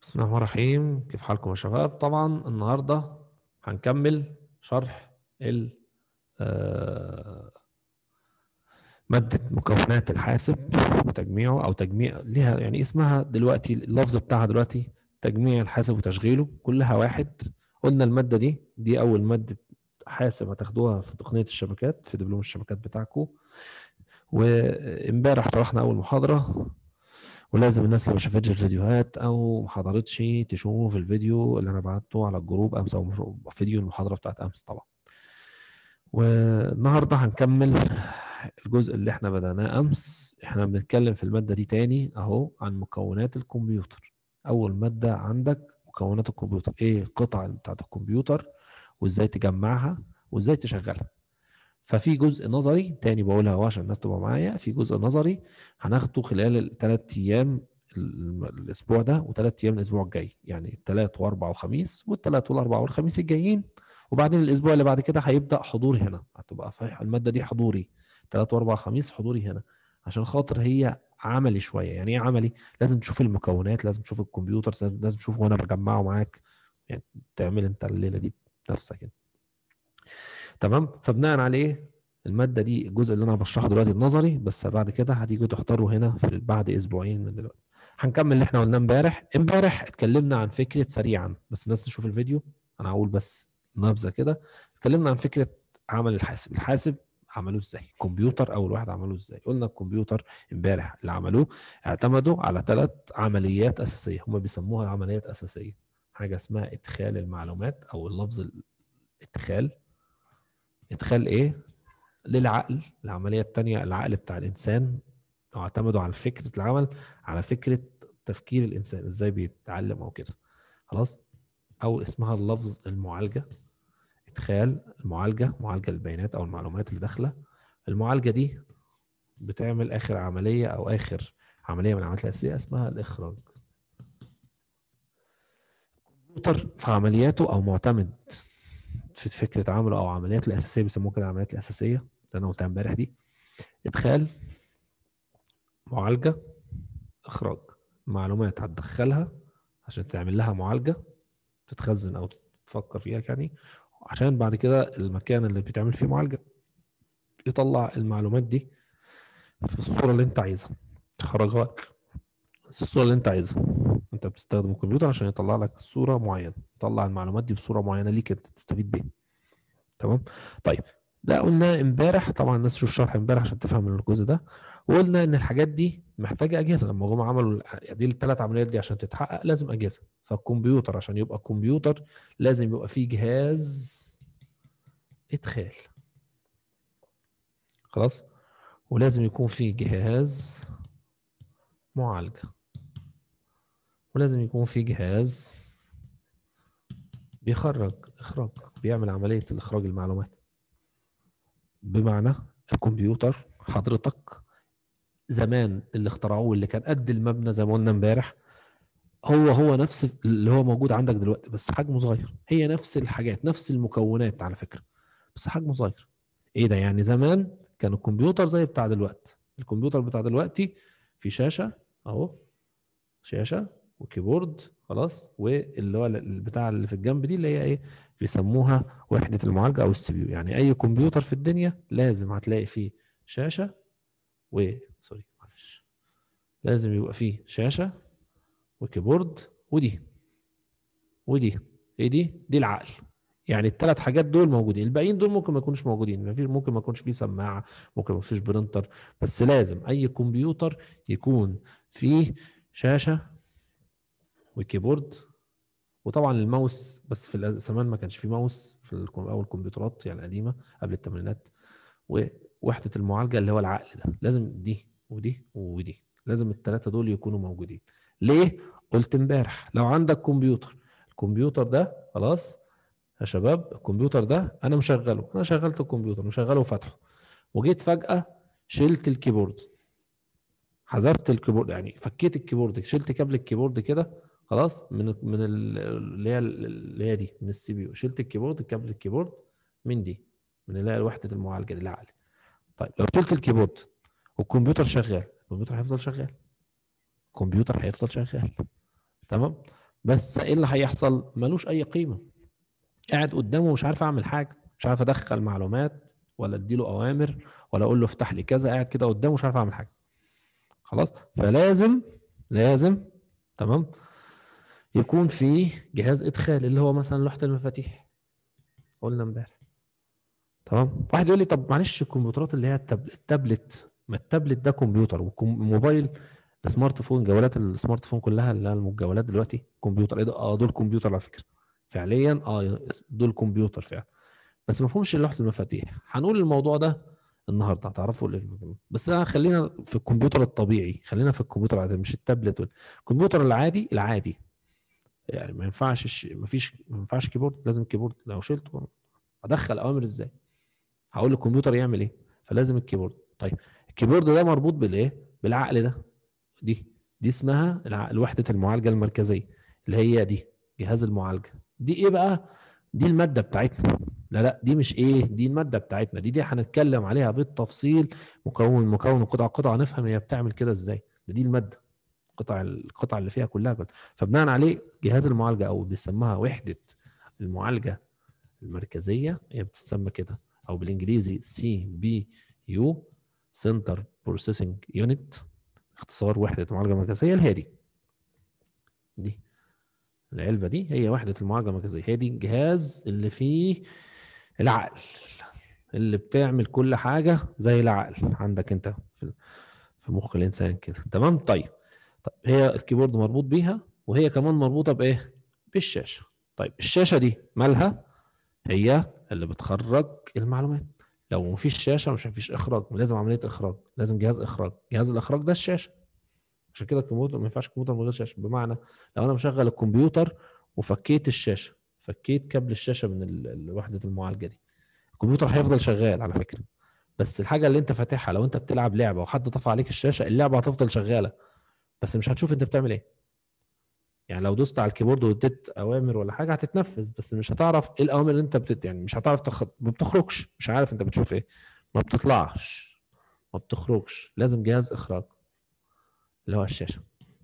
بسم الله الرحمن الرحيم. كيف حالكم يا شباب؟ طبعا النهارده هنكمل شرح آه، مادة مكونات الحاسب وتجميعه او تجميع ليها، يعني اسمها دلوقتي اللفظ بتاعها دلوقتي تجميع الحاسب وتشغيله، كلها واحد. قلنا المادة دي اول مادة حاسب هتاخدوها في تقنية الشبكات في دبلوم الشبكات بتاعكم. وامبارح شرحنا اول محاضرة، ولازم الناس اللي ما شافتش الفيديوهات او ما حضرتش تشوف الفيديو اللي انا بعته على الجروب امس، او فيديو المحاضره بتاعت امس طبعا. والنهارده هنكمل الجزء اللي احنا بدأناه امس. احنا بنتكلم في الماده دي تاني اهو عن مكونات الكمبيوتر. اول ماده عندك مكونات الكمبيوتر، ايه القطع بتاعت الكمبيوتر وازاي تجمعها وازاي تشغلها. ففي جزء نظري تاني بقولها اهو عشان الناس تبقى معايا، في جزء نظري هناخده خلال الثلاث ايام الاسبوع ده وثلاث ايام الاسبوع الجاي، يعني الثلاث واربع وخميس والثلاث والاربع والخميس الجايين. وبعدين الاسبوع اللي بعد كده هيبدا حضور هنا، هتبقى صحيح الماده دي حضوري ثلاث واربع خميس حضوري هنا، عشان خاطر هي عملي شويه. يعني ايه عملي؟ لازم تشوف المكونات، لازم تشوف الكمبيوتر، لازم تشوف وانا بجمعه معاك، يعني تعمل انت الليله دي بنفسك يعني. تمام. فبناء عليه الماده دي الجزء اللي انا بشرحه دلوقتي النظري بس، بعد كده هتيجوا تحضروا هنا في بعد اسبوعين من دلوقتي. هنكمل اللي احنا قلناه امبارح اتكلمنا عن فكره سريعا، بس الناس تشوف الفيديو. انا هقول بس نبذه كده. اتكلمنا عن فكره عمل الحاسب عملوه ازاي، الكمبيوتر اول واحد عملوه ازاي. قلنا الكمبيوتر امبارح اللي عملوه اعتمدوا على ثلاث عمليات اساسيه، هم بيسموها عمليات اساسيه. حاجه اسمها ادخال المعلومات، او اللفظ الادخال. ادخال ايه؟ للعقل. العملية التانية العقل بتاع الإنسان، أو اعتمدوا على فكرة العمل على فكرة تفكير الإنسان إزاي بيتعلم أو كده. خلاص. أو اسمها اللفظ المعالجة. إدخال المعالجة، معالجة البيانات أو المعلومات اللي داخلة. المعالجة دي بتعمل آخر عملية أو آخر عملية من العمليات الأساسية اسمها الإخراج. الكمبيوتر في عملياته أو معتمد في فكرة عمله أو عمليات الأساسية، بيسموها كده العمليات الأساسية اللي أنا قلتها امبارح دي: إدخال، معالجة، اخراج. معلومات هتدخلها عشان تعمل لها معالجه، تتخزن او تفكر فيها يعني، عشان بعد كده المكان اللي بيتعمل فيه معالجه يطلع المعلومات دي في الصوره اللي انت عايزها، تخرجها لك بس الصوره اللي انت عايزها. انت بتستخدم الكمبيوتر عشان يطلع لك صوره معينه، يطلع المعلومات دي بصوره معينه ليك انت تستفيد بيها. تمام. طيب، ده قلنا امبارح. طبعا الناس تشوف شرح امبارح عشان تفهم الجزء ده. وقلنا ان الحاجات دي محتاجه اجهزه. لما جم عملوا دي الثلاث عمليات دي عشان تتحقق لازم اجهزه. فالكمبيوتر عشان يبقى كمبيوتر لازم يبقى فيه جهاز ادخال. خلاص. ولازم يكون فيه جهاز معالجه. ولازم يكون فيه جهاز بيخرج اخراج، بيعمل عمليه الاخراج المعلومات. بمعنى الكمبيوتر حضرتك زمان اللي اخترعوه اللي كان قد المبنى زي ما قلنا امبارح، هو نفس اللي هو موجود عندك دلوقتي بس حجمه صغير. هي نفس الحاجات نفس المكونات على فكرة، بس حجمه صغير. ايه ده؟ يعني زمان كان الكمبيوتر زي بتاع دلوقتي. الكمبيوتر بتاع دلوقتي في شاشة اهو، شاشة وكيبورد. خلاص. واللي هو البتاع اللي في الجنب دي اللي هي ايه، بيسموها وحدة المعالجة او السي بي يو. يعني اي كمبيوتر في الدنيا لازم هتلاقي فيه شاشة سوري معلش، لازم يبقى فيه شاشة وكيبورد ودي ايه دي العقل. يعني الثلاث حاجات دول موجودين، الباقيين دول ممكن ما يكونوش موجودين. ممكن ما يكونش فيه سماعة، ممكن ما فيش برينتر، بس لازم اي كمبيوتر يكون فيه شاشة وكيبورد. وطبعا الماوس، بس في زمان ما كانش فيه ماوس في اول الكمبيوترات يعني القديمة قبل الثمانينات. ووحدة المعالجة اللي هو العقل ده، لازم ودي لازم الثلاثة دول يكونوا موجودين. ليه؟ قلت امبارح لو عندك كمبيوتر، الكمبيوتر ده خلاص يا شباب، الكمبيوتر ده انا مشغله، انا شغلت الكمبيوتر مشغله وفاتحه، وجيت فجأة شلت الكيبورد، حذفت الكيبورد، يعني فكيت الكيبورد، شلت كابل الكيبورد كده خلاص من اللي هي دي من السي بي يو، شلت الكيبورد، كابل الكيبورد من دي، من اللي هي وحدة المعالجة دي العقل. طيب لو شلت الكيبورد والكمبيوتر شغال، الكمبيوتر هيفضل شغال. الكمبيوتر هيفضل شغال. تمام. بس ايه اللي هيحصل؟ ملوش اي قيمه، قاعد قدامه مش عارف اعمل حاجه، مش عارف ادخل معلومات ولا اديله اوامر ولا اقول له افتح لي كذا، قاعد كده قدامه مش عارف اعمل حاجه. خلاص، لازم تمام يكون في جهاز ادخال اللي هو مثلا لوحه المفاتيح، قلنا امبارح. تمام. واحد يقول لي طب معلش الكمبيوترات اللي هي التابلت، ما التابلت ده كمبيوتر، والموبايل السمارت فون، جوالات السمارت فون كلها اللي هي الجوالات دلوقتي كمبيوتر. ايه ده؟ اه دول كمبيوتر على فكره، فعليا دول كمبيوتر فعلا، بس ما فيهمش لوحه المفاتيح. هنقول الموضوع ده النهارده هتعرفوا بس خلينا في الكمبيوتر الطبيعي، خلينا في الكمبيوتر العادي مش التابلت. الكمبيوتر العادي يعني ما ينفعش ما ينفعش كيبورد، لازم كيبورد. لو شلته ادخل اوامر ازاي؟ هقول للكمبيوتر يعمل ايه؟ فلازم الكيبورد. طيب الكيبورد ده مربوط بالايه؟ بالعقل ده. دي دي اسمها وحدة المعالجة المركزية، اللي هي دي جهاز المعالجة. دي ايه بقى؟ دي المادة بتاعتنا. لا دي مش ايه، دي المادة بتاعتنا، دي هنتكلم عليها بالتفصيل، مكون وقطعة قطعة، نفهم هي بتعمل كده ازاي. دي المادة، القطع اللي فيها كلها كده. فبناء عليه جهاز المعالجة او بيسموها وحدة المعالجة المركزية، هي بتسمى كده، او بالانجليزي سي بي يو، سنتر بروسيسنج يونت، اختصار وحدة المعالجة المركزية. اللي هي دي العلبة دي هي وحدة المعالجة المركزية، هي دي الجهاز اللي فيه العقل، اللي بتعمل كل حاجة زي العقل عندك انت في مخ الانسان كده. تمام. طيب هي الكيبورد مربوط بيها، وهي كمان مربوطة بايه؟ بالشاشة. طيب الشاشة دي مالها؟ هي اللي بتخرج المعلومات. لو مفيش شاشة مش مفيش اخراج، لازم عملية اخراج، لازم جهاز اخراج. جهاز الاخراج ده الشاشة. عشان كده الكمبيوتر ما ينفعش كمبيوتر من غير شاشه. بمعنى لو انا مشغل الكمبيوتر وفكيت الشاشه، فكيت كابل الشاشه من وحده المعالجه دي، الكمبيوتر هيفضل شغال على فكره، بس الحاجه اللي انت فاتحها لو انت بتلعب لعبه وحد طفى عليك الشاشه، اللعبه هتفضل شغاله بس مش هتشوف انت بتعمل ايه. يعني لو دوست على الكيبورد واديت اوامر ولا حاجه هتتنفذ، بس مش هتعرف ايه الاوامر اللي انت يعني مش هتعرف ما بتخرجش، مش عارف انت بتشوف ايه، ما بتطلعش، ما بتخرجش. لازم جهاز اخراج اللي هو الشاشه.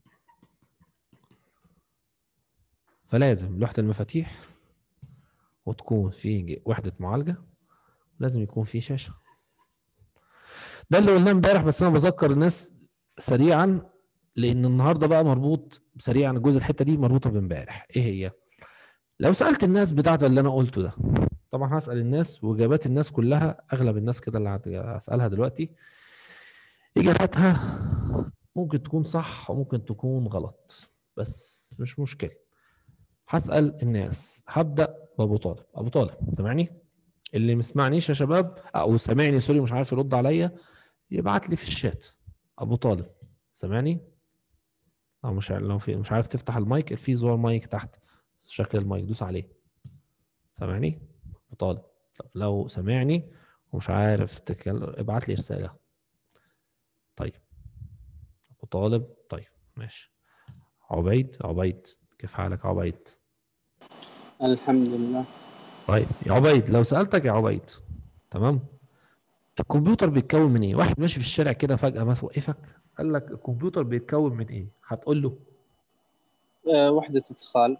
فلازم لوحه المفاتيح، وتكون في وحدة معالجة، لازم يكون في شاشة. ده اللي قلناه امبارح، بس انا بذكر الناس سريعا لان النهارده بقى مربوط سريعا. الجزء الحتة دي مربوطة بامبارح. ايه هي؟ لو سألت الناس بتاعت اللي انا قلته ده، طبعا هسأل الناس واجابات الناس كلها، اغلب الناس كده اللي هسألها دلوقتي اجاباتها ممكن تكون صح وممكن تكون غلط، بس مش مشكلة. هسأل الناس، هبدأ بأبو طالب. أبو طالب سامعني؟ اللي مسمعنيش يا شباب او سامعني سوري مش عارف يرد عليا، يبعت لي في الشات. ابو طالب سامعني؟ او مش لو في مش عارف تفتح المايك، في زرار مايك تحت شكل المايك، دوس عليه. سامعني ابو طالب؟ طب لو سامعني ومش عارف تتكلم ابعت لي رسالة. طيب ابو طالب طيب ماشي. عبيد كيف حالك عبيد؟ الحمد لله. طيب يا عبيد لو سألتك يا عبيد، تمام، الكمبيوتر بيتكون من ايه؟ واحد ماشي في الشارع كده فجأة بس وقفك قال لك الكمبيوتر بيتكون من ايه؟ هتقول له وحدة إدخال،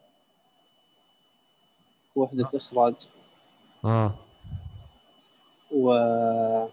وحدة إخراج، اه و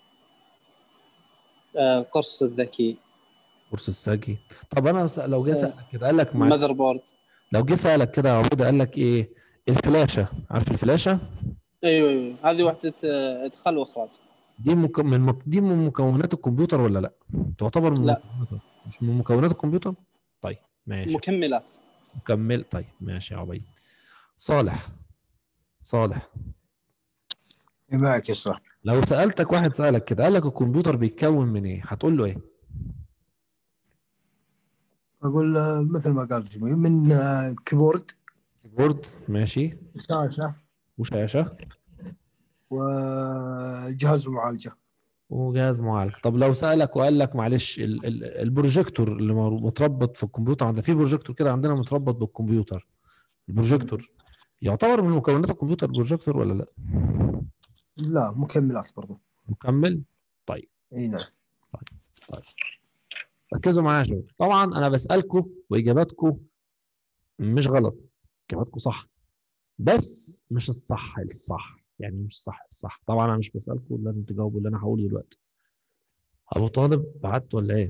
القرص الذكي، بورس الساجي. طب انا لو جه آه، سألك كده قال لك ماذر بورد. لو جه سألك كده يا عبود قال لك ايه؟ الفلاشة، عارف الفلاشة؟ أيوه أيوه، هذه وحدة إدخال وإخراج. دي من مكونات الكمبيوتر ولا لا؟ تعتبر من لا، مكونات، مش من مكونات الكمبيوتر؟ طيب ماشي. مكملات. مكمل. طيب ماشي يا عبيد. صالح، صالح إيه معك يا صاحبي؟ لو سألتك واحد سألك كده قال لك الكمبيوتر بيتكون من ايه؟ هتقول له ايه؟ أقول مثل ما قال جميل، من كيبورد، كيبورد ماشي، شاشة، وشاشة، وجهاز معالجة. وجهاز معالج. طب لو سألك وقال لك معلش البروجيكتور اللي متربط في الكمبيوتر، عندنا في بروجيكتور كده عندنا متربط بالكمبيوتر، البروجيكتور يعتبر من مكونات الكمبيوتر بروجيكتور ولا لا؟ لا، مكملات برضو. مكمل. طيب اي نعم. طيب طيب ركزوا معايا شويه. طبعا انا بسألكم واجاباتكم مش غلط، اجاباتكم صح، بس مش الصح يعني مش الصح. طبعا انا مش بسالكم، لازم تجاوبوا اللي انا هقوله دلوقتي. ابو طالب بعت ولا ايه؟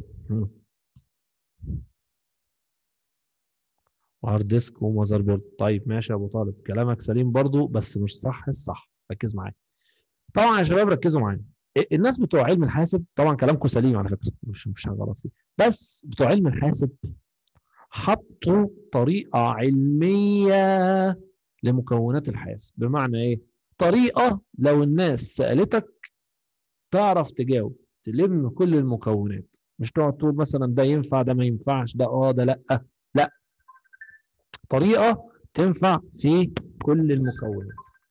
وهارد ديسك ومذر بورد. طيب ماشي يا ابو طالب، كلامك سليم برضو، بس مش الصح. ركز معايا. طبعا يا شباب ركزوا معايا. الناس بتوع علم الحاسب، طبعا كلامكم سليم على فكره، مش حاجه غلط فيه، بس بتوع علم الحاسب حطوا طريقه علميه لمكونات الحاسب. بمعنى ايه؟ طريقه لو الناس سالتك تعرف تجاوب، تلم كل المكونات، مش تقعد تقول مثلا ده ينفع ده ما ينفعش، ده ده لا. لا، طريقه تنفع في كل المكونات.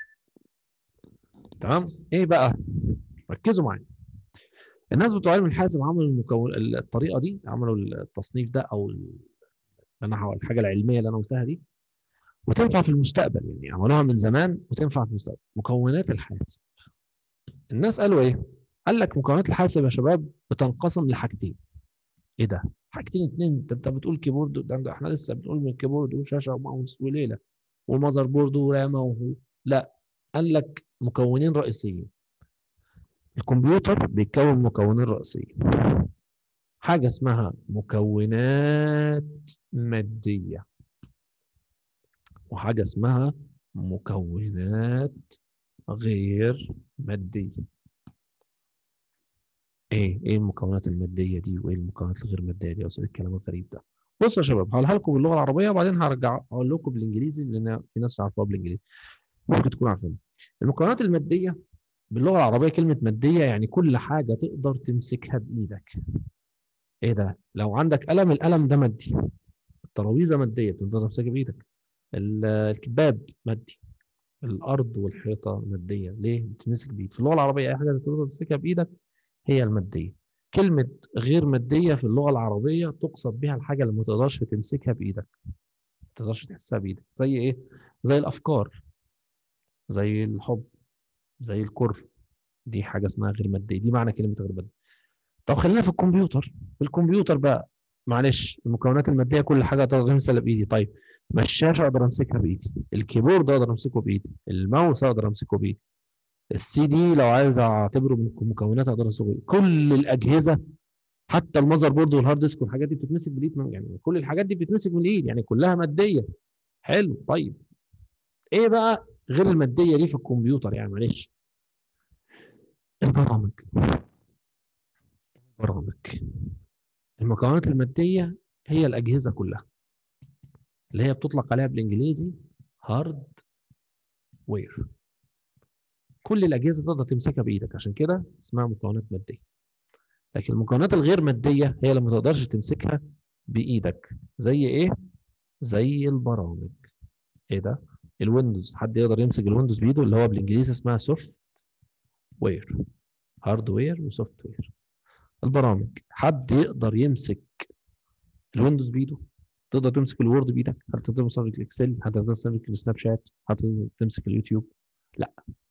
تمام؟ ايه بقى؟ ركزوا معايا. الناس بتوع علم الحاسب عملوا الطريقه دي، عملوا التصنيف ده، او الحاجه العلميه اللي انا قلتها دي، وتنفع في المستقبل. يعني عملوها من زمان وتنفع في المستقبل. مكونات الحاسب، الناس قالوا ايه؟ قال لك مكونات الحاسب يا شباب بتنقسم لحاجتين. ايه ده؟ حاجتين اتنين؟ ده انت بتقول كيبورد، ده احنا لسه بنقول من كيبورد وشاشه وماوس وليله ومذر بورد ورامه لا، قال لك مكونين رئيسيين. الكمبيوتر بيتكون مكونين رئيسيين، حاجه اسمها مكونات ماديه، وحاجه اسمها مكونات غير ماديه. ايه المكونات الماديه دي وايه المكونات الغير ماديه دي؟ اصل الكلام الغريب ده. بصوا يا شباب، هقولها لكم باللغه العربيه وبعدين هرجع اقول لكم بالانجليزي، لان في ناس عارفوها بالانجليزي ممكن تكون عارفينها. المكونات الماديه باللغه العربيه، كلمه ماديه يعني كل حاجه تقدر تمسكها بايدك. ايه ده؟ لو عندك قلم، القلم ده مادي. الترابيزه ماديه تقدر تمسكها بايدك. الكباب مادي. الارض والحيطه ماديه، ليه؟ بتمسك بايد. في اللغه العربيه اي حاجه تقدر تمسكها بايدك هي الماديه. كلمه غير ماديه في اللغه العربيه تقصد بها الحاجه اللي ما تقدرش تمسكها بايدك، ما تقدرش تحسها بايدك. زي ايه؟ زي الافكار، زي الحب، زي الكره. دي حاجه اسمها غير ماديه، دي معنى كلمه غير ماديه. طب خلينا في الكمبيوتر. في الكمبيوتر بقى، معلش، المكونات الماديه كل حاجه تقدر تمسكها بايدي. طيب ما الشاشه اقدر امسكها بايدي، الكيبورد اقدر امسكه بايدي، الماوس اقدر امسكه بايدي، السي دي لو عايز اعتبره من المكونات اقدر امسكه بايدي. كل الاجهزه، حتى المذر بورد والهارد ديسك والحاجات دي بتتمسك بالايد. يعني كل الحاجات دي بتتمسك بالايد، يعني كلها ماديه. حلو. طيب ايه بقى غير الماديه دي في الكمبيوتر؟ يعني معلش، البرامج. برامج. المكونات الماديه هي الاجهزه كلها، اللي هي بتطلق عليها بالانجليزي هارد وير. كل الاجهزه تقدر تمسكها بايدك، عشان كده اسمها مكونات ماديه. لكن المكونات الغير ماديه هي اللي ما تقدرش تمسكها بايدك. زي ايه؟ زي البرامج. ايه ده؟ الويندوز، حد يقدر يمسك الويندوز بايده؟ اللي هو بالانجليزي اسمها سوفت وير. هارد وير وسوفت وير. البرامج، حد يقدر يمسك الويندوز بايده؟ تقدر تمسك الوورد بايدك؟ هل تقدر تمسك الاكسل؟ هل تقدر تمسك السناب شات؟ هل تقدر تمسك اليوتيوب؟ لا.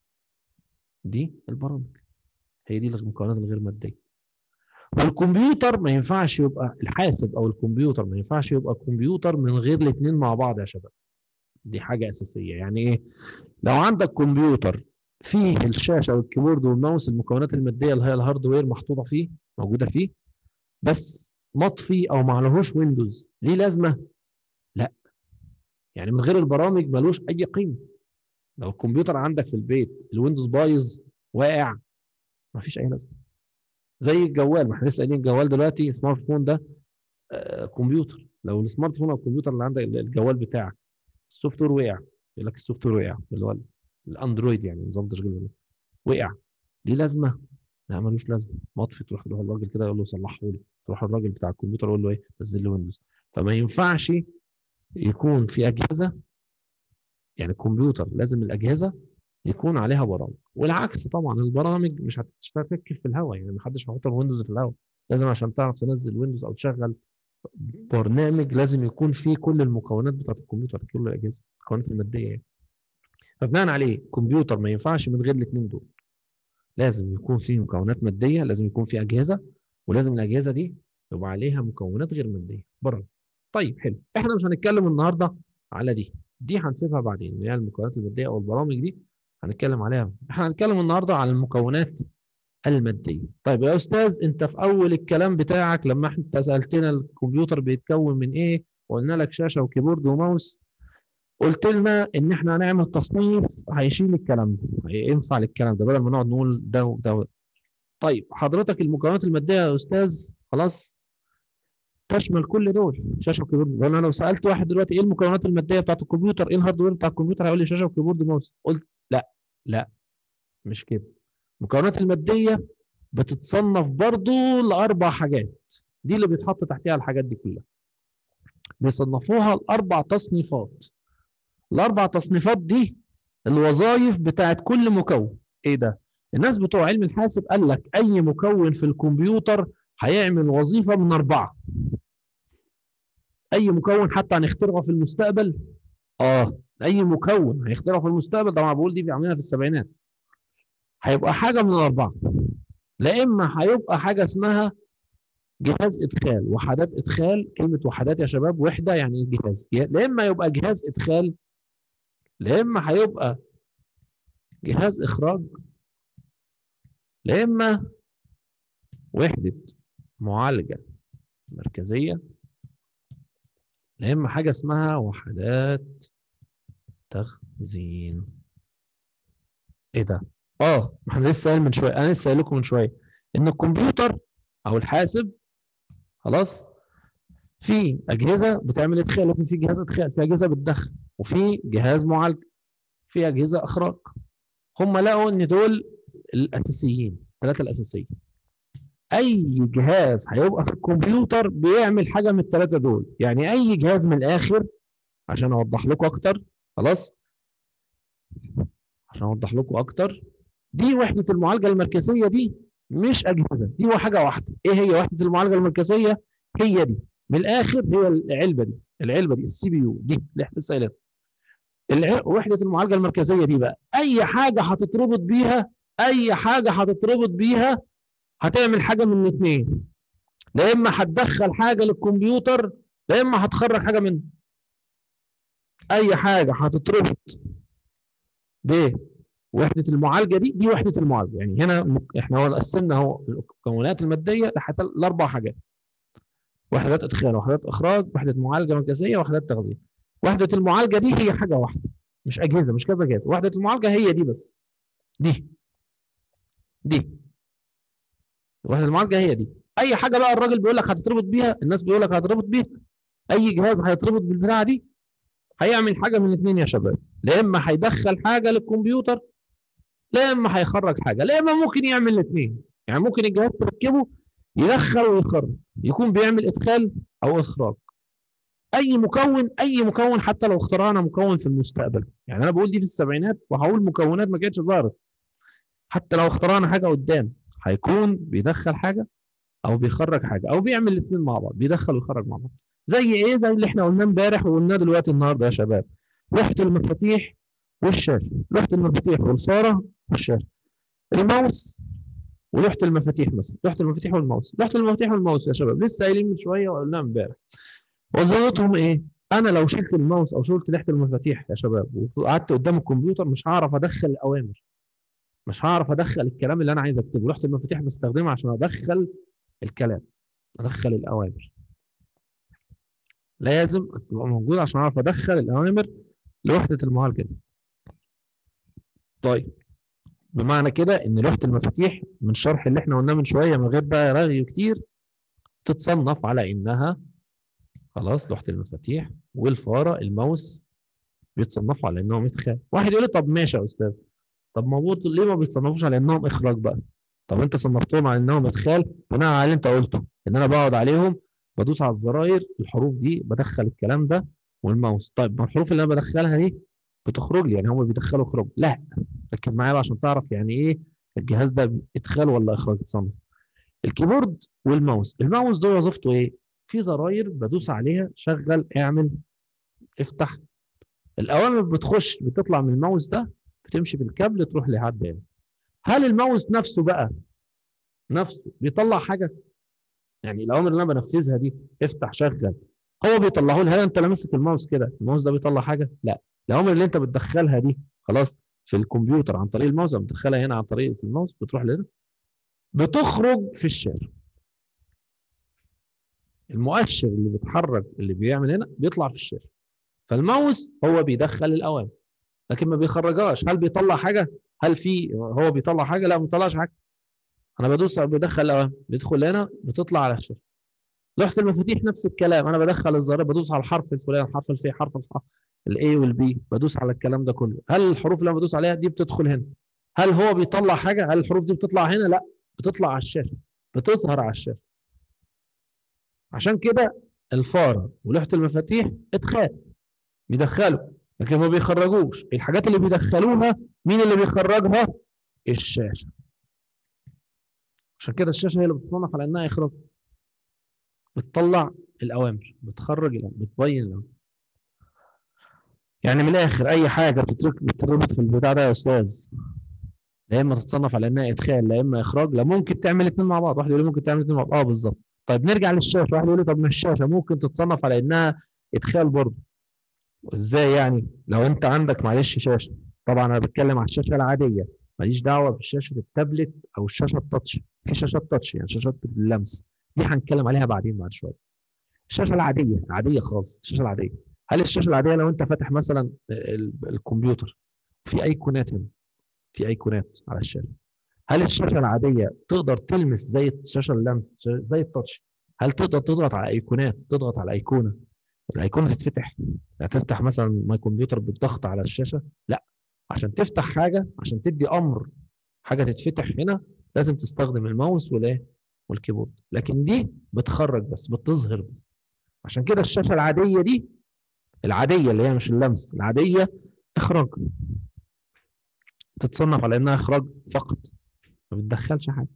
دي البرامج، هي دي المكونات الغير ماديه. والكمبيوتر ما ينفعش يبقى الحاسب، او الكمبيوتر ما ينفعش يبقى كمبيوتر من غير الاثنين مع بعض يا شباب. دي حاجه اساسيه. يعني ايه؟ لو عندك كمبيوتر فيه الشاشه والكيبورد والماوس، المكونات الماديه اللي هي الهاردوير محطوطه فيه، موجوده فيه، بس مطفي او ما عليهوش ويندوز، ليه لازمه؟ لا. يعني من غير البرامج ملوش اي قيمه. لو الكمبيوتر عندك في البيت الويندوز بايظ واقع، مفيش اي لازمه. زي الجوال، ما احنا لسه قايلين الجوال دلوقتي، سمارت فون ده كمبيوتر. لو السمارت فون او الكمبيوتر اللي عندك، الجوال بتاعك، السوفت وير وقع، يقول لك السوفت وير وقع، اللي هو الاندرويد يعني نظام تشغيل، وقع، ليه لازمه؟ لا ملوش لازمه. مطفي، تروح للراجل كده يقول له صلحه لي، تروح الراجل بتاع الكمبيوتر يقول له ايه؟ نزل لي ويندوز. فما ينفعش يكون في اجهزه، يعني الكمبيوتر لازم الاجهزه يكون عليها برامج، والعكس طبعا. البرامج مش هتشتغل في الهواء، يعني ما حدش هيحط الويندوز في الهواء. لازم عشان تعرف تنزل ويندوز او تشغل برنامج لازم يكون فيه كل المكونات بتاعت الكمبيوتر، كل الاجهزه، المكونات الماديه يعني. فبناء عليه الكمبيوتر ما ينفعش من غير الاثنين دول. لازم يكون فيه مكونات ماديه، لازم يكون فيه اجهزه، ولازم الاجهزه دي يبقى عليها مكونات غير ماديه، برامج. طيب حلو، احنا مش هنتكلم النهارده على دي هنسيبها بعدين، اللي هي المكونات الماديه او البرامج دي هنتكلم عليها. احنا هنتكلم النهارده عن المكونات الماديه. طيب يا استاذ، انت في اول الكلام بتاعك لما انت سالتنا الكمبيوتر بيتكون من ايه، وقلنا لك شاشه وكيبورد وماوس، قلت لنا ان احنا هنعمل تصنيف هيشيل الكلام ده، هينفع للكلام ده بدل ما نقعد نقول ده وده. طيب حضرتك المكونات الماديه يا استاذ خلاص تشمل كل دول، شاشه وكيبورد. وانا لو سالت واحد دلوقتي ايه المكونات الماديه بتاعت الكمبيوتر، ايه الهاردوير بتاع الكمبيوتر، هيقول لي شاشه وكيبورد وماوس. قلت لا، لا مش كده. المكونات الماديه بتتصنف برضو لاربع حاجات، دي اللي بيتحط تحتها الحاجات دي كلها، بيصنفوها لاربع تصنيفات. الاربع تصنيفات دي الوظائف بتاعت كل مكون. ايه ده؟ الناس بتوع علم الحاسب قال لك اي مكون في الكمبيوتر هيعمل وظيفه من اربعه. اي مكون حتى هنخترعه في المستقبل، اي مكون هيخترعه في المستقبل، طبعا بقول دي بيعملها في السبعينات، هيبقى حاجه من الاربعه. لا اما هيبقى حاجه اسمها جهاز ادخال، وحدات ادخال، كلمه وحدات يا شباب وحده يعني جهاز، لا اما يبقى جهاز ادخال، لا اما هيبقى جهاز اخراج، لا اما وحده معالجه مركزيه، لا اما حاجه اسمها وحدات تخزين. ايه ده؟ ما احنا لسه قايل من شويه، انا لسه قايل لكم من شويه ان الكمبيوتر او الحاسب خلاص في اجهزه بتعمل ادخال، لازم في جهاز ادخال، في اجهزه بتدخل، وفي جهاز معالج، في اجهزه اخراج. هم لقوا ان دول الاساسيين، الثلاثه الاساسيه. اي جهاز هيبقى في الكمبيوتر بيعمل حاجه من الثلاثه دول، يعني اي جهاز من الاخر عشان اوضح لكم اكتر، خلاص عشان اوضح لكم اكتر، دي وحده المعالجه المركزيه دي مش اجهزه، دي هو حاجه واحده. ايه هي وحده المعالجه المركزيه؟ هي دي من الاخر، هي العلبه دي السي بي يو دي اللي احنا لسه وحده المعالجه المركزيه دي بقى اي حاجه هتتربط بيها، اي حاجه هتتربط بيها هتعمل حاجه من الاثنين، لا اما هتدخل حاجه للكمبيوتر، لا اما هتخرج حاجه منه. اي حاجه هتتربط بوحده المعالجه دي وحده المعالجه. يعني هنا احنا قسمنا اهو المكونات الماديه لحتى الاربع حاجات: وحدات ادخال، وحدات اخراج، وحده معالجه مركزيه، وحدات تخزين. وحده المعالجه دي هي حاجه واحده، مش اجهزه، مش كذا جهاز. وحده المعالجه هي دي بس، دي وحده المعالجه هي دي. اي حاجه بقى الراجل بيقول لك هتتربط بيها، الناس بيقول لك هتربط بيها، اي جهاز هيتربط بالبتاعه دي هيعمل حاجه من الاثنين يا شباب، لا اما هيدخل حاجه للكمبيوتر، لا اما هيخرج حاجه، لا اما ممكن يعمل الاثنين. يعني ممكن الجهاز تركبه يدخل ويخرج، يكون بيعمل ادخال او اخراج. اي مكون حتى لو اخترعنا مكون في المستقبل، يعني انا بقول دي في السبعينات وهقول مكونات ما كانتش ظهرت، حتى لو اخترعنا حاجه قدام هيكون بيدخل حاجه او بيخرج حاجه او بيعمل الاثنين مع بعض، بيدخل ويخرج مع بعض. زي ايه؟ زي اللي احنا قلناه امبارح وقلناه دلوقتي النهارده يا شباب: لوحه المفاتيح والشاشه، لوحه المفاتيح والفاره والشاشه، الماوس ولوحه المفاتيح مثلا، لوحه المفاتيح والماوس. لوحه المفاتيح والماوس يا شباب لسه قايلين من شويه وقلناها امبارح، وظيفتهم ايه؟ انا لو شلت الماوس او شلت لوحه المفاتيح يا شباب وقعدت قدام الكمبيوتر مش هعرف ادخل الاوامر، مش هعرف ادخل الكلام اللي انا عايز اكتبه. لوحه المفاتيح بستخدمها عشان ادخل الكلام، ادخل الاوامر، لازم تبقى موجوده عشان اعرف ادخل الاوامر لوحده المعالجه دي. طيب بمعنى كده ان لوحه المفاتيح من الشرح اللي احنا قلناه من شويه من غير بقى رغي كتير تتصنف على انها خلاص لوحه المفاتيح والفاره الماوس بيتصنفوا على انهم ادخال. واحد يقول لي طب ماشي يا استاذ، طب موجود ليه ما بيتصنفوش على انهم اخراج بقى؟ طب انت صنفتهم على انهم ادخال بناء على اللي انت قلته، ان انا بقعد عليهم بدوس على الزراير، الحروف دي بدخل الكلام ده والماوس. طيب ما الحروف اللي انا بدخلها دي بتخرج لي، يعني هم بيدخلوا اخراج؟ لا، ركز معايا بقى عشان تعرف يعني ايه الجهاز ده ادخال ولا اخراج يتصنف. الكيبورد والماوس، الماوس ده وظيفته ايه؟ في زراير بدوس عليها، شغل، اعمل، افتح، الاوامر بتخش بتطلع من الماوس ده بتمشي بالكابل تروح لحد هنا. هل الماوس نفسه بقى نفسه بيطلع حاجه؟ يعني الاوامر اللي انا بنفذها دي افتح، شغل، هو بيطلعه لي. هل انت لامسك الماوس كده الماوس ده بيطلع حاجه؟ لا. الاوامر اللي انت بتدخلها دي خلاص في الكمبيوتر عن طريق الماوس، او بتدخلها هنا عن طريق في الماوس، بتروح لهنا بتخرج في الشاشه. المؤشر اللي بيتحرك اللي بيعمل هنا بيطلع في الشاشه. فالماوس هو بيدخل الاوامر لكن ما بيخرجهاش. هل بيطلع حاجه؟ هل في هو بيطلع حاجه؟ لا، ما بيطلعش حاجه. انا بدوس بدخل الاوامر، بيدخل هنا بتطلع على الشاشه. لوحه المفاتيح نفس الكلام، انا بدخل الزرار، بدوس على الحرف الفلاني، حرف الفي، حرف الاي والبي، بدوس على الكلام ده كله. هل الحروف اللي انا بدوس عليها دي بتدخل هنا؟ هل هو بيطلع حاجه؟ هل الحروف دي بتطلع هنا؟ لا، بتطلع على الشاشه، بتظهر على الشاشه. عشان كده الفاره ولوحه المفاتيح ادخال، بيدخلوا لكن ما بيخرجوش. الحاجات اللي بيدخلوها مين اللي بيخرجها؟ الشاشه. عشان كده الشاشه هي اللي بتصنف على انها اخراج، بتطلع الاوامر، بتخرج الأوامر، بتبين الأوامر. يعني من الاخر اي حاجه بتتربط في البتاع ده يا استاذ، لا اما تتصنف على انها ادخال لا اما اخراج. لا ممكن تعمل الاثنين مع بعض. واحد يقول لي ممكن تعمل الاثنين مع بعض، بالظبط. طيب نرجع للشاشه. واحد يقول لي طب ما الشاشه ممكن تتصنف على انها ادخال برضه. ازاي يعني؟ لو انت عندك معلش شاشه، طبعا انا بتكلم على الشاشه العاديه، ماليش دعوه بشاشه التابلت او الشاشه التاتش. في شاشات تاتش يعني شاشات اللمس، دي هنتكلم عليها بعد شويه. الشاشه العاديه عاديه خالص، الشاشه العاديه. هل الشاشه العاديه لو انت فاتح مثلا الكمبيوتر في ايقونات هنا، في ايقونات على الشاشه، هل الشاشه العاديه تقدر تلمس زي الشاشه اللمس زي التاتش؟ هل تقدر تضغط على ايقونات، تضغط على ايقونه الايقونه تتفتح؟ يعني تفتح مثلا ماي كمبيوتر بالضغط على الشاشه؟ لا. عشان تفتح حاجه، عشان تدي امر حاجه تتفتح هنا، لازم تستخدم الماوس والايه والكيبورد. لكن دي بتخرج بس، بتظهر بس. عشان كده الشاشه العاديه دي، العاديه اللي هي مش اللمس، العاديه اخراج، تتصنف على انها اخراج فقط، ما بتدخلش حاجه.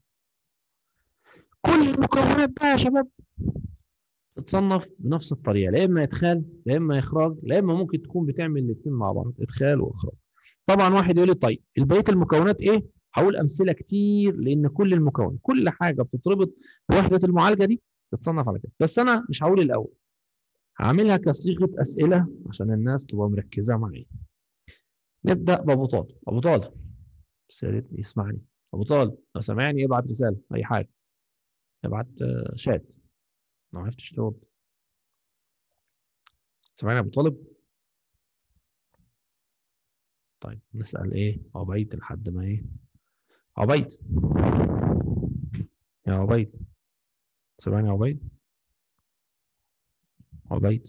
كل المكونات بقى يا شباب تتصنف بنفس الطريقه، لا اما ادخال لا اما اخراج، لا اما ممكن تكون بتعمل الاثنين مع بعض، ادخال واخراج. طبعا واحد يقول لي طيب بقيه المكونات ايه؟ هقول امثله كتير، لان كل المكون كل حاجه بتتربط بوحده المعالجه دي تتصنف على كده. بس انا مش هقول الاول، هعملها كصيغه اسئله عشان الناس تبقى مركزه معايا. نبدا بابو طالب. ابو طالب بس يا ريت يسمعني. ابو طالب لو سامعني ابعت رساله، اي حاجه، ابعت شات لو عرفتش ترد. سامعني يا ابو طالب؟ طيب نسال ايه عبيد لحد ما ايه. عبيد، يا عبيد سامعني يا عبيد؟ عبيد.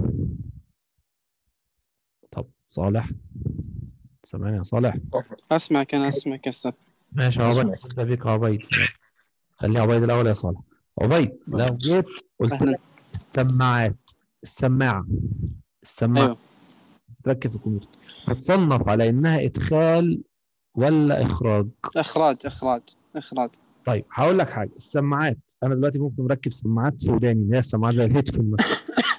طب صالح، سامعني يا صالح؟ اسمعك انا اسمعك يا استاذ. ماشي يا عبيد، اسمعك. ابدا بيك يا عبيد. خلي عبيد الاول يا صالح. عبيد لو جيت قلت اهلا. لك سماعات، السماعه ايوه. تركب في الكمبيوتر، تتصنف على انها ادخال ولا اخراج؟ اخراج. طيب هقول لك حاجه، السماعات انا دلوقتي ممكن مركب سماعات في وداني، اللي هي السماعات زي الهيدفون مثلا،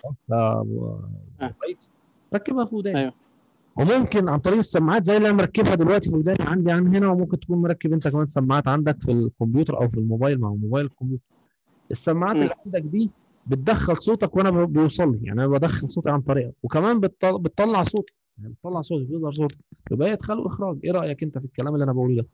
عبيد ركبها في وداني. ايوه. وممكن عن طريق السماعات زي اللي انا مركبها دلوقتي في وداني عندي عن هنا، وممكن تكون مركب انت كمان سماعات عندك في الكمبيوتر او في الموبايل مع موبايل الكمبيوتر. السماعات اللي عندك دي بتدخل صوتك وانا بيوصل لي، يعني انا بدخل صوتي عن طريقها، وكمان بتطلع صوتي، يعني بتطلع صوتي، بيظهر صوتي. يبقى هي ادخال واخراج. ايه رايك انت في الكلام اللي انا بقوله ده؟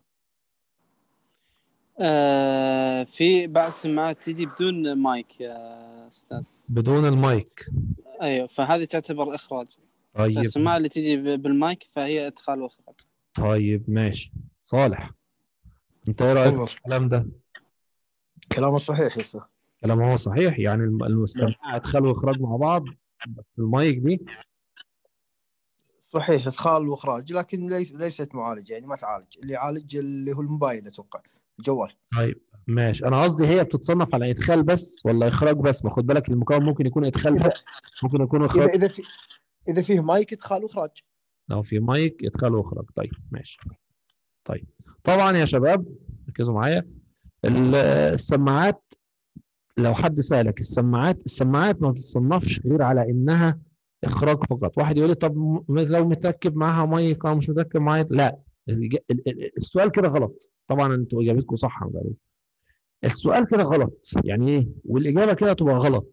في بعض السماعات تجي بدون مايك يا استاذ. بدون المايك؟ ايوه، فهذه تعتبر اخراج. طيب. فالسماعه اللي تجي بالمايك فهي ادخال واخراج. طيب ماشي. صالح انت ايه رايك تفضل. في الكلام ده؟ كلامه صحيح يا استاذ. كلام هو صحيح، يعني السماعه ادخال واخراج مع بعض، بس المايك دي صحيح، ادخال واخراج، لكن ليست معالج، يعني ما تعالج. اللي يعالج اللي هو الموبايل، اتوقع الجوال. طيب ماشي. انا قصدي هي بتتصنف على ادخال بس ولا اخراج بس؟ ما خد بالك المكون ممكن يكون ادخال اذا بس، ممكن يكون اذا اخراج. اذا في اذا فيه مايك، ادخال واخراج. لو في مايك ادخال واخراج. طيب ماشي. طيب طبعا يا شباب ركزوا معايا، السماعات لو حد سألك السماعات ما بتتصنفش غير على انها اخراج فقط. واحد يقول لي طب لو متركب معاها مايك او مش متركب معاها؟ لا، السؤال كده غلط. طبعا انتوا اجابتكم صح، السؤال كده غلط يعني ايه، والاجابه كده تبقى غلط.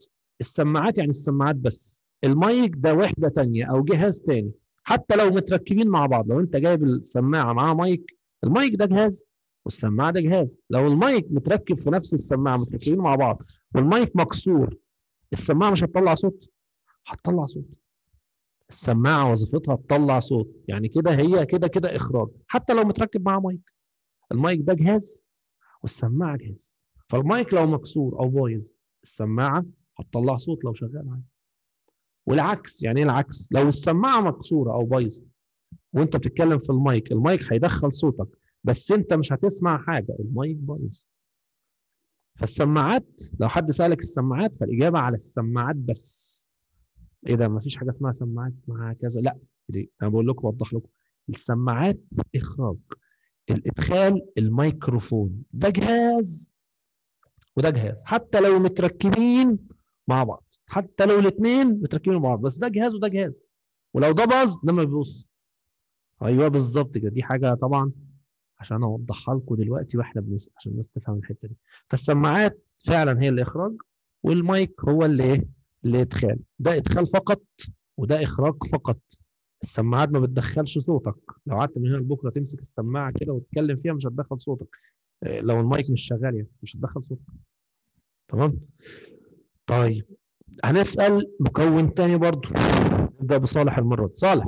السماعات يعني السماعات بس، المايك ده وحده ثانيه او جهاز ثاني، حتى لو متركبين مع بعض. لو انت جايب السماعه معاها مايك، المايك ده جهاز والسماعه ده جهاز. لو المايك متركب في نفس السماعه متركبين مع بعض والمايك مكسور، السماعه مش هتطلع صوت؟ هتطلع صوت. السماعه وظيفتها تطلع صوت، يعني كده هي كده كده اخراج حتى لو متركب معاها مايك. المايك ده جهاز والسماعه جهاز. فالمايك لو مكسور او بايظ، السماعه هتطلع صوت لو شغال عادي. والعكس، يعني ايه العكس؟ لو السماعه مكسوره او بايظه وانت بتتكلم في المايك، المايك هيدخل صوتك بس انت مش هتسمع حاجه، المايك بايظ. فالسماعات، لو حد سالك السماعات، فالاجابه على السماعات بس. ايه ده؟ ما فيش حاجه اسمها سماعات مع كذا؟ لا، ليه؟ انا بقول لكم، اوضح لكم. السماعات اخراج، الادخال الميكروفون ده جهاز وده جهاز، حتى لو متركبين مع بعض، حتى لو الاثنين متركبين مع بعض، بس ده جهاز وده جهاز. ولو ده باظ ده ما بيبوظ. ايوه بالظبط كده. دي حاجه طبعا عشان اوضحها لكم دلوقتي واحنا بنسال عشان الناس تفهم الحته دي. فالسماعات فعلا هي الاخراج، والمايك هو اللي ايه؟ اللي ادخال. ده ادخال فقط وده اخراج فقط. السماعات ما بتدخلش صوتك. لو قعدت من هنا لبكره تمسك السماعه كده وتتكلم فيها مش هتدخل صوتك. لو المايك مش شغال يعني مش هتدخل صوتك. تمام؟ طيب هنسال مكون تاني برضو. نبدا بصالح المره دي. صالح،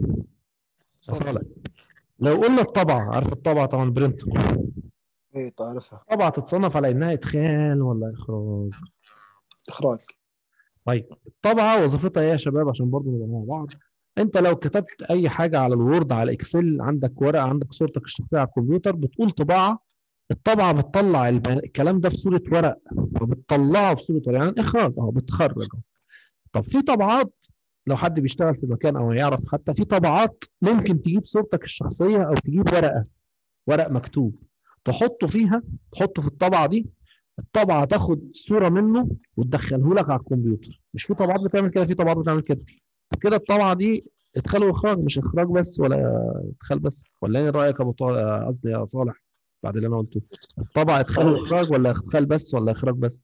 يا صالح، لو قلنا الطبعه، عارف الطبعه طبعا، البرنتر، اي تعرفها. طبعا تتصنف على انها ادخال ولا اخراج؟ اخراج. طيب الطبعه وظيفتها ايه يا شباب عشان برضو نبقى مع بعض؟ انت لو كتبت اي حاجه على الوورد، على اكسل، عندك ورقه، عندك صورتك الشخصيه على الكمبيوتر، بتقول طباعه، الطبعه بتطلع الكلام ده في صوره ورق، فبتطلعه بصوره ورق، يعني اخراج اهو، بتخرج. طب في طبعات، لو حد بيشتغل في مكان او يعرف، حتى في طبعات ممكن تجيب صورتك الشخصيه او تجيب ورقه، ورق مكتوب، تحطه فيها، تحطه في الطبعه دي، الطبعه تاخد صوره منه وتدخله لك على الكمبيوتر. مش في طبعات بتعمل كده؟ في طبعات بتعمل كده. كده الطبعه دي ادخال واخراج، مش اخراج بس ولا ادخال بس. ولا ايه رايك يا ابو قصدي يا صالح، بعد اللي انا قلته؟ الطبعه ادخال واخراج ولا ادخال بس ولا اخراج بس؟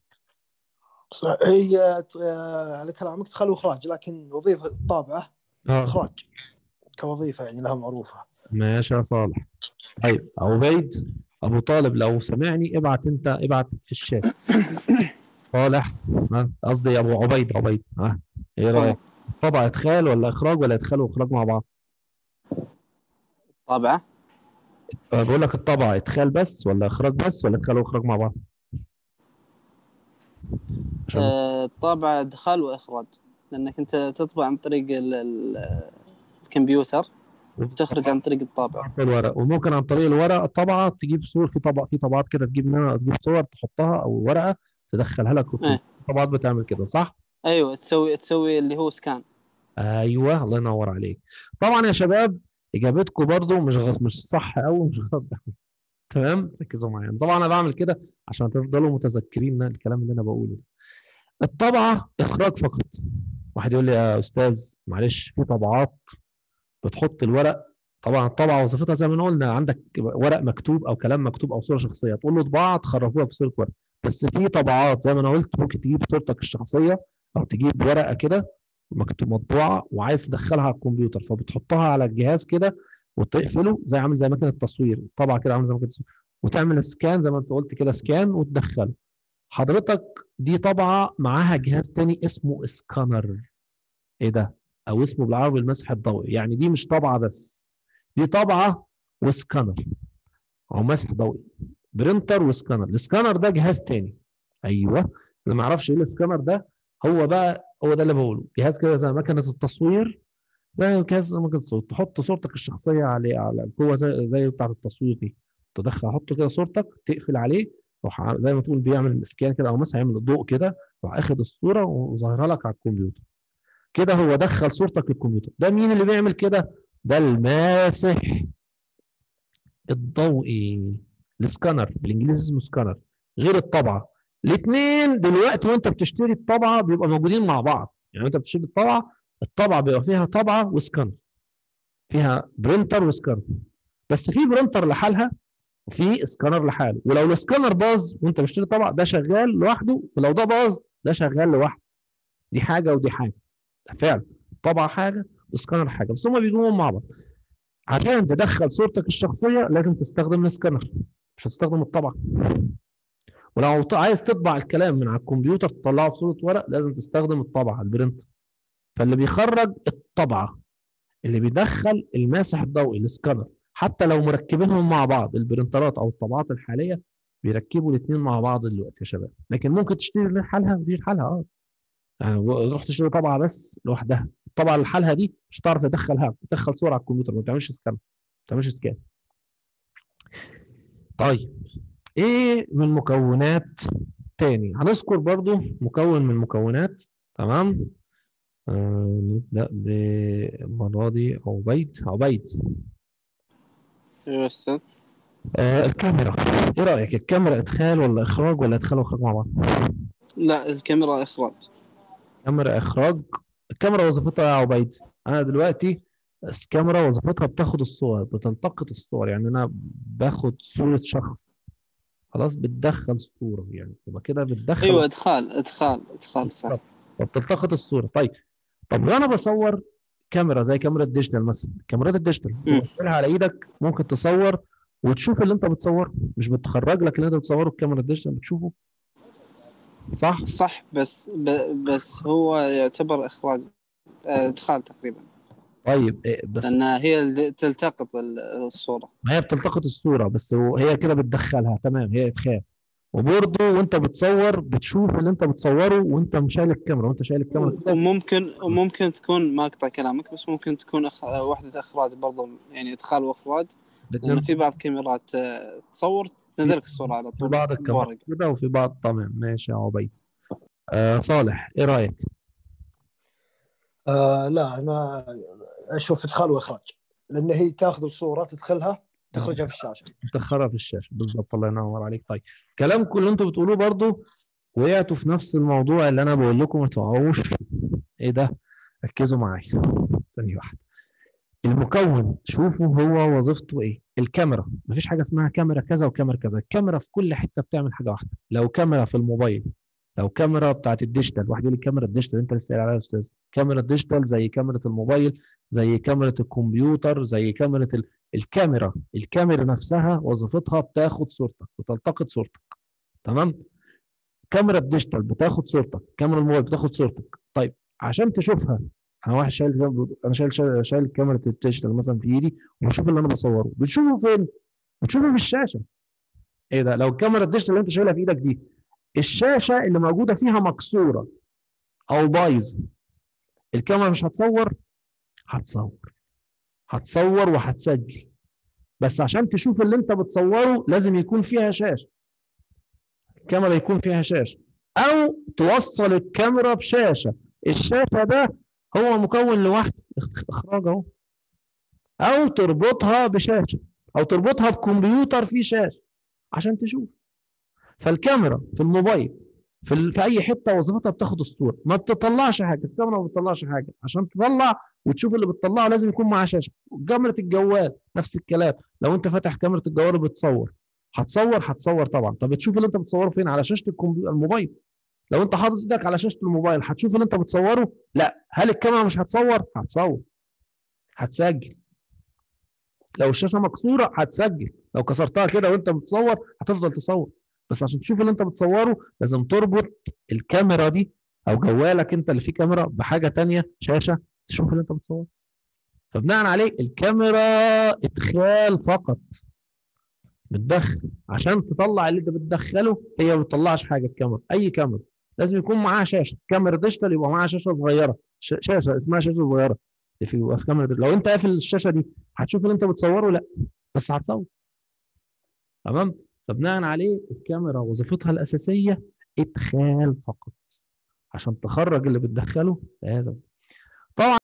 هي على كلامك دخل واخراج، لكن وظيفه الطابعه اخراج كوظيفه يعني لها معروفه. ماشي يا صالح. طيب عبيد، ابو طالب لو سمعني ابعت، انت ابعت في الشات. صالح، قصدي ابو عبيد، عبيد، ايه رايك؟ طبعا ادخال ولا اخراج ولا ادخال واخراج مع بعض؟ طبعا بقول لك الطبعه ادخال بس ولا اخراج بس ولا ادخال واخراج مع بعض؟ عشان طابع ادخال واخراج، لانك انت تطبع عن طريق الكمبيوتر وتخرج عن طريق الطابع الورق، وممكن عن طريق الورق الطبعه تجيب صور في طبع، في طبعات كده تجيب منها، تجيب صور تحطها او ورقه تدخلها لك. طبعات بتعمل كده صح؟ ايوه، تسوي اللي هو سكان. ايوه الله ينور عليك. طبعا يا شباب اجابتكم برضو مش صح قوي، مش غلط. تمام، ركزوا معايا. طبعا انا بعمل كده عشان تفضلوا متذكرين الكلام اللي انا بقوله. الطبعه اخراج فقط. واحد يقول لي يا استاذ معلش، في طبعات بتحط الورق، طبعا الطبعه وظيفتها زي ما قلنا، عندك ورق مكتوب او كلام مكتوب او صوره شخصيه، تقول له طباعه تخرجوها في صوره ورق. بس في طبعات زي ما انا قلت ممكن تجيب صورتك الشخصيه او تجيب ورقه كده مكتوب مطبوعه وعايز تدخلها على الكمبيوتر، فبتحطها على الجهاز كده وتقفله، زي عامل زي ماكينه التصوير، الطبعه كده عامل زي ماكينه التصوير، وتعمل سكان زي ما انت قلت كده، سكان وتدخله. حضرتك دي طبعه معاها جهاز تاني اسمه اسكانر. ايه ده؟ او اسمه بالعربي المسح الضوئي. يعني دي مش طبعه بس، دي طبعه وسكانر او مسح ضوئي، برينتر وسكانر. السكانر ده جهاز تاني. ايوه، اللي ما يعرفش ايه السكانر ده، هو بقى هو ده اللي بقوله، جهاز كده زي مكنه التصوير، زي جهاز مكنه التصوير، تحط صورتك الشخصيه عليه، على هو زي بتاعه التصوير دي، تدخل حط كده صورتك، تقفل عليه، روح زي ما تقول بيعمل اسكان كده او مثلا يعمل الضوء كده، روح اخد الصوره وظاهرها لك على الكمبيوتر. كده هو دخل صورتك للكمبيوتر. ده مين اللي بيعمل كده؟ ده الماسح الضوئي، السكانر، بالانجليزي اسمه سكانر، غير الطبعه. الاثنين دلوقتي وانت بتشتري الطبعه بيبقى موجودين مع بعض. يعني انت بتشتري الطبعه، الطبعه بيبقى فيها طبعه وسكانر، فيها برينتر وسكانر، بس في برينتر لحالها وفي سكانر لحاله. ولو السكانر باظ وانت بتشتري طبعه، ده شغال لوحده، ولو ده باظ ده شغال لوحده. دي حاجه ودي حاجه، فعلا طبعا حاجه والسكانر حاجه، بس هم بيجوا مع بعض. عشان تدخل صورتك الشخصيه لازم تستخدم السكانر، مش هتستخدم الطبعه. ولو عايز تطبع الكلام من على الكمبيوتر تطلعه في صوره ورق لازم تستخدم الطبعه، البرنت. فاللي بيخرج الطبعه، اللي بيدخل الماسح الضوئي السكانر. حتى لو مركبينهم مع بعض البرنترات او الطبعات الحاليه بيركبوا الاثنين مع بعض دلوقتي يا شباب، لكن ممكن تشتري لحالها ودي لحالها. روح تشتري طبعه بس لوحدها، الطبعه لحالها دي مش هتعرف تدخل صوره على الكمبيوتر، ما بتعملش سكان، ما بتعملش سكان. طيب ايه من مكونات تاني؟ هنذكر برضو مكون من المكونات. تمام. نبدأ بالمرة دي عبيد. ايوه استاذ. الكاميرا، ايه رأيك؟ الكاميرا ادخال ولا اخراج، ولا ادخال واخراج مع بعض؟ لا الكاميرا اخراج. كاميرا اخراج. الكاميرا وظيفتها يا عبيد، انا دلوقتي الكاميرا وظيفتها بتاخد الصور، بتلتقط الصور، يعني انا باخد صورة شخص، خلاص بتدخل الصورة، يعني يبقى كده بتدخل. ايوه ادخال صح. فبتلتقط الصورة. طيب طب وانا بصور كاميرا زي كاميرا الديجيتال مثلا، كاميرات الديجيتال توصلها على ايدك ممكن تصور وتشوف اللي انت بتصوره، مش بتخرج لك اللي انت بتصوره الكاميرا الديجيتال بتشوفه، صح؟ صح بس هو يعتبر اخراج، ادخال تقريبا، طيب إيه بس؟ لان هي اللي تلتقط الصورة. ما هي بتلتقط الصورة بس، هي كده بتدخلها، تمام، هي ادخال. وبرضه وانت بتصور بتشوف اللي انت بتصوره وانت مش شايل الكاميرا، وانت شايل الكاميرا كده. وممكن تكون، ما اقطع كلامك، بس ممكن تكون وحدة اخراج برضو، يعني ادخال واخراج، لان في بعض كاميرات تصور تنزلك الصورة على في طول بعض الكاميرات بورق. كده وفي بعض، تمام ماشي يا عبيد. صالح ايه رأيك؟ لا انا اشوف ادخال واخراج، لان هي تاخذ الصوره تدخلها تخرجها في الشاشه. مسخره في الشاشه بالظبط، الله ينور عليك. طيب كلامكم اللي انتوا بتقولوه برضو وقعتوا في نفس الموضوع اللي انا بقول لكم ما تقعوش فيه. ايه ده؟ ركزوا معايا ثانيه واحده. المكون شوفوا هو وظيفته ايه. الكاميرا مفيش حاجه اسمها كاميرا كذا وكاميرا كذا، الكاميرا في كل حته بتعمل حاجه واحده. لو كاميرا في الموبايل، لو كاميرا بتاعت الديجيتال، واحد يقول لي الكاميرا الديجيتال انت لسه قايل عليها يا استاذ، كاميرا الديجيتال زي كاميرا الموبايل، زي كاميرا الكمبيوتر، زي كاميرا الكاميرا نفسها وظيفتها بتاخد صورتك وتلتقط صورتك، تمام. كاميرا الديجيتال بتاخد صورتك، كاميرا الموبايل بتاخد صورتك. طيب عشان تشوفها، انا واحد شايل كاميرا الديجيتال مثلا في ايدي وبشوف اللي انا بصوره، بتشوفه فين؟ بتشوفه في الشاشه. ايه ده؟ لو الكاميرا الديجيتال اللي انت شايلها في ايدك دي الشاشه اللي موجوده فيها مكسوره او بايظه، الكاميرا مش هتصور؟ هتصور وهتسجل، بس عشان تشوف اللي انت بتصوره لازم يكون فيها شاشه، الكاميرا يكون فيها شاشه، او توصل الكاميرا بشاشه، الشاشه ده هو مكون لوحده اخراج اهو، او تربطها بشاشه، او تربطها بكمبيوتر فيه شاشه عشان تشوف. فالكاميرا في الموبايل في اي حته وظيفتها بتاخد الصوره، ما بتطلعش حاجه، الكاميرا ما بتطلعش حاجه، عشان تطلع وتشوف اللي بتطلعه لازم يكون معاه شاشه. كاميرا الجوال نفس الكلام، لو انت فاتح كاميرا الجوال وبتصور هتصور طبعا. طب تشوف اللي انت بتصوره فين؟ على شاشه الموبايل. لو انت حاطط ايدك على شاشه الموبايل هتشوف اللي انت بتصوره؟ لا. هل الكاميرا مش هتصور؟ هتصور، هتسجل. لو الشاشه مكسوره هتسجل، لو كسرتها كده وانت بتصور هتفضل تصور. بس عشان تشوف اللي انت بتصوره لازم تربط الكاميرا دي او جوالك انت اللي فيه كاميرا بحاجه تانية شاشه تشوف اللي انت بتصوره. فبناء عليه الكاميرا ادخال فقط، بتدخل. عشان تطلع اللي انت بتدخله هي ما بتطلعش حاجه. الكاميرا اي كاميرا لازم يكون معاها شاشه، كاميرا ديجيتال يبقى معاها شاشه صغيره، شاشه اسمها شاشه صغيره في كاميرا دي. لو انت قافل الشاشه دي هتشوف اللي انت بتصوره؟ لا، بس هتصور، تمام. فبناء عليه الكاميرا وظيفتها الاساسيه ادخال فقط، عشان تخرج اللي بتدخله لازم. طبعا